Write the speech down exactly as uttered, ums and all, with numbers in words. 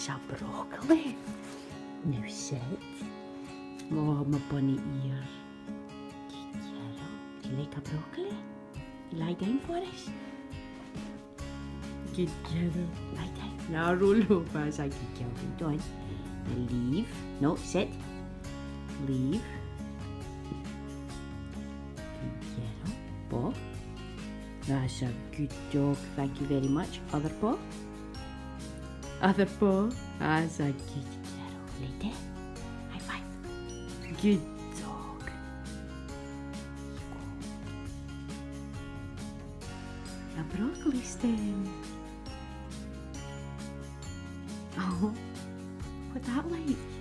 That's a broccoli. Now sit. Oh, my bunny ear. Good girl. Do you like a broccoli? You lie down for us. Good girl. Lie down. Now roll over as a good girl. Hold on. Now leave. No, sit. Leave. Good girl. Paw. That's a good dog. Thank you very much. Other paw. Other paw. That's a good girl. Lay down. High five. Good dog. A broccoli stem. Oh, what's that like?